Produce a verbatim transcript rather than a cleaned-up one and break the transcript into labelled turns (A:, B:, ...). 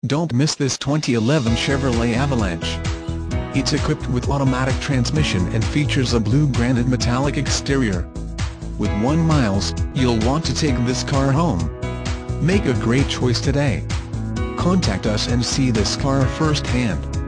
A: Don't miss this twenty eleven Chevrolet Avalanche. It's equipped with automatic transmission and features a blue granite metallic exterior. With one miles, you'll want to take this car home. Make a great choice today. Contact us and see this car firsthand.